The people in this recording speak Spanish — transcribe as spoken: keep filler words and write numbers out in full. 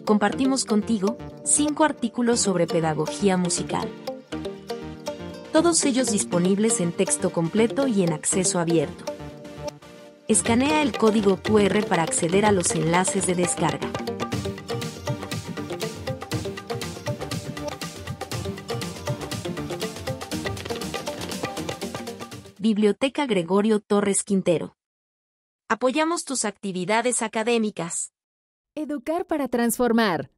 compartimos contigo cinco artículos sobre pedagogía musical. Todos ellos disponibles en texto completo y en acceso abierto. Escanea el código Q R para acceder a los enlaces de descarga. Biblioteca Gregorio Torres Quintero. Apoyamos tus actividades académicas. Educar para transformar.